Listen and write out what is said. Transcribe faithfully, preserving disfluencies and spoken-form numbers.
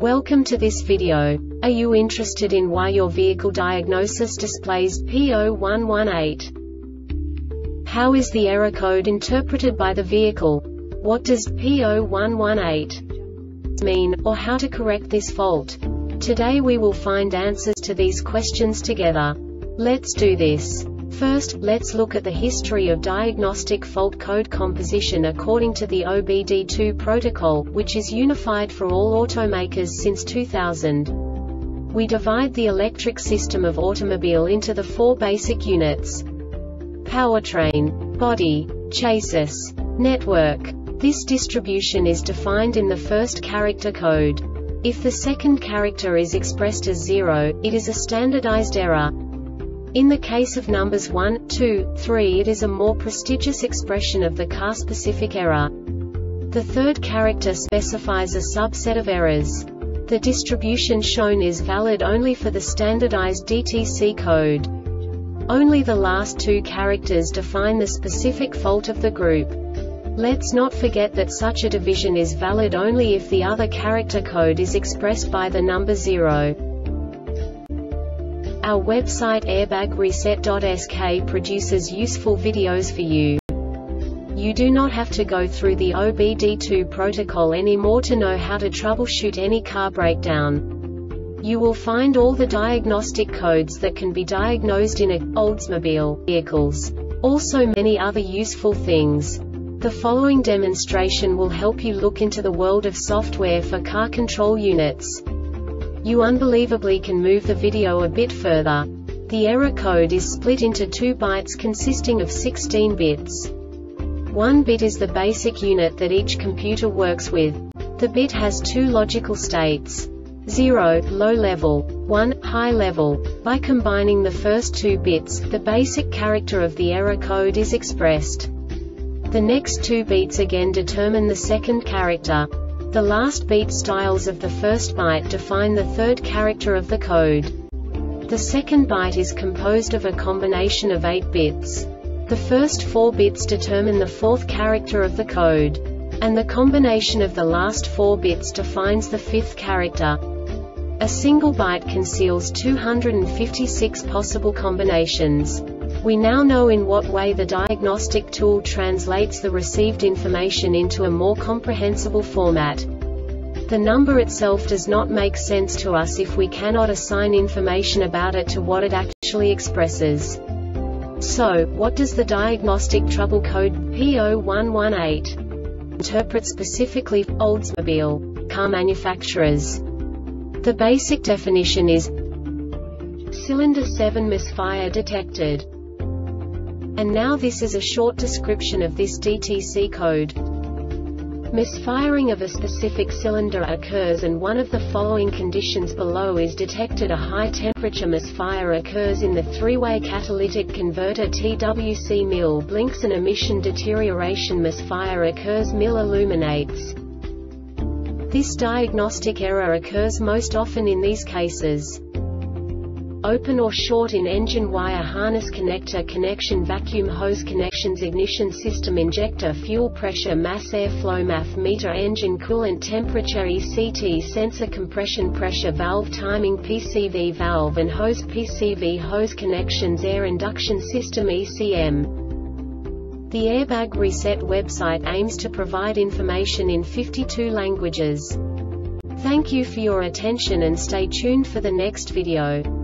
Welcome to this video. Are you interested in why your vehicle diagnosis displays P zero one one eight? How is the error code interpreted by the vehicle? What does P zero one one eight mean, or how to correct this fault? Today we will find answers to these questions together. Let's do this. First, let's look at the history of diagnostic fault code composition according to the O B D two protocol, which is unified for all automakers since two thousand. We divide the electric system of automobile into the four basic units: powertrain, body, chassis, network. This distribution is defined in the first character code. If the second character is expressed as zero, it is a standardized error. In the case of numbers one, two, three, it is a more prestigious expression of the car-specific error. The third character specifies a subset of errors. The distribution shown is valid only for the standardized D T C code. Only the last two characters define the specific fault of the group. Let's not forget that such a division is valid only if the other character code is expressed by the number zero. Our website airbag reset dot S K produces useful videos for you. You do not have to go through the O B D two protocol anymore to know how to troubleshoot any car breakdown. You will find all the diagnostic codes that can be diagnosed in a Oldsmobile vehicles. Also many other useful things. The following demonstration will help you look into the world of software for car control units. You unbelievably can move the video a bit further. The error code is split into two bytes consisting of sixteen bits. One bit is the basic unit that each computer works with. The bit has two logical states: zero, low level, one, high level. By combining the first two bits, the basic character of the error code is expressed. The next two bits again determine the second character. The last beat styles of the first byte define the third character of the code. The second byte is composed of a combination of eight bits. The first four bits determine the fourth character of the code. And the combination of the last four bits defines the fifth character. A single byte conceals two hundred fifty-six possible combinations. We now know in what way the diagnostic tool translates the received information into a more comprehensible format. The number itself does not make sense to us if we cannot assign information about it to what it actually expresses. So, what does the diagnostic trouble code P zero one one eight interpret specifically for Oldsmobile car manufacturers? The basic definition is cylinder seven misfire detected. And now this is a short description of this D T C code. Misfiring of a specific cylinder occurs and one of the following conditions below is detected: a high temperature misfire occurs in the three-way catalytic converter T W C M I L blinks, an emission deterioration misfire occurs, M I L illuminates. This diagnostic error occurs most often in these cases: open or short in engine wire harness connector connection, vacuum hose connections, ignition system, injector, fuel pressure, mass airflow, M A F meter, engine coolant temperature, E C T sensor, compression pressure valve, timing, P C V valve and hose, P C V hose connections, air induction system, E C M. The Airbag Reset website aims to provide information in fifty-two languages. Thank you for your attention and stay tuned for the next video.